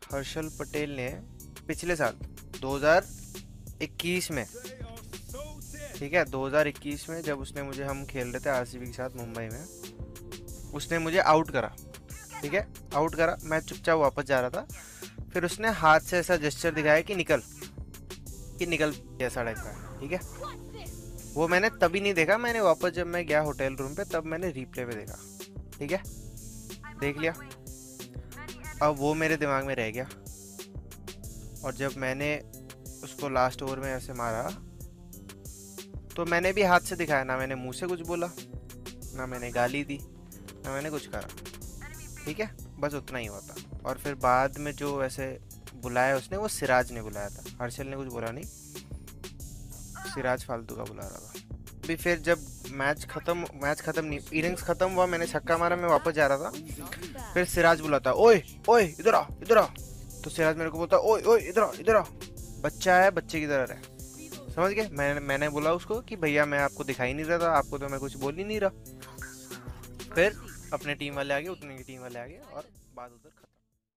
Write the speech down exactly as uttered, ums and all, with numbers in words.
हर्षल पटेल ने पिछले साल दो हज़ार इक्कीस में, ठीक है, दो हज़ार इक्कीस में जब उसने मुझे, हम खेल रहे थे आरसीबी के साथ मुंबई में, उसने मुझे आउट करा, ठीक है, आउट करा, मैं चुपचाप वापस जा रहा था, फिर उसने हाथ से ऐसा जेस्चर दिखाया कि निकल, कि निकल ऐसा टाइप का, ठीक है। वो मैंने तभी नहीं देखा, मैंने वापस जब मैं गया होटल रूम पे तब मैंने रिप्ले पे देखा, ठीक है, देख लिया। अब वो मेरे दिमाग में रह गया, और जब मैंने उसको लास्ट ओवर में ऐसे मारा तो मैंने भी हाथ से दिखाया, ना मैंने मुंह से कुछ बोला, ना मैंने गाली दी, ना मैंने कुछ करा, ठीक है, बस उतना ही हुआ था। और फिर बाद में जो ऐसे बुलाया उसने, वो सिराज ने बुलाया था, हर्षल ने कुछ बोला नहीं, सिराज फालतू का बुला रहा था। भी फिर जब मैच खत्म, मैच खत्म नहीं, इनिंग्स खत्म हुआ, मैंने छक्का मारा, मैं वापस जा रहा था, फिर सिराज बुलाता, ओए ओए इधर आ इधर आ, तो सिराज मेरे को बोलता, ओए ओए इधर आ इधर आ, बच्चा है, बच्चे की तरह रहे, समझ गए। मैंने मैंने बोला उसको कि भैया मैं आपको दिखाई नहीं रहा था, आपको तो मैं कुछ बोल ही नहीं रहा। फिर अपने टीम वाले आ गए, उतने की टीम वाले आ गए और बात उधर खत्म।